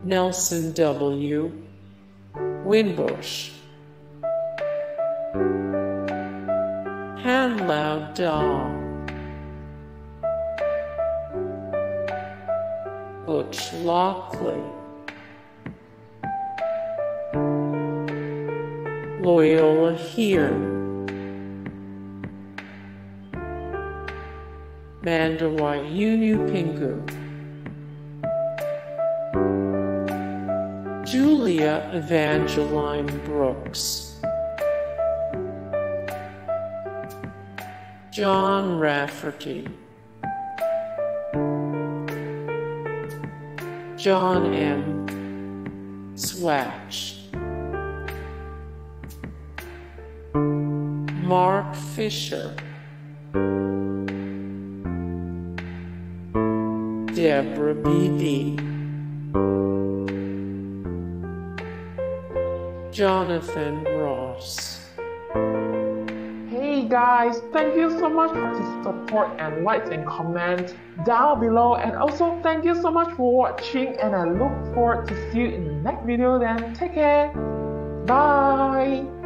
Nelson W. Winbush, Hanlao Da, Butch Lockley, Loyola Here, Mandawai Unu Pingu, Julia Evangeline Brooks, John Rafferty, John M. Swatch, Mark Fisher, Debra Beebee, Jonathan Ross. Hey guys, thank you so much for the support and likes and comments down below, and also thank you so much for watching, and I look forward to see you in the next video. Then take care, bye.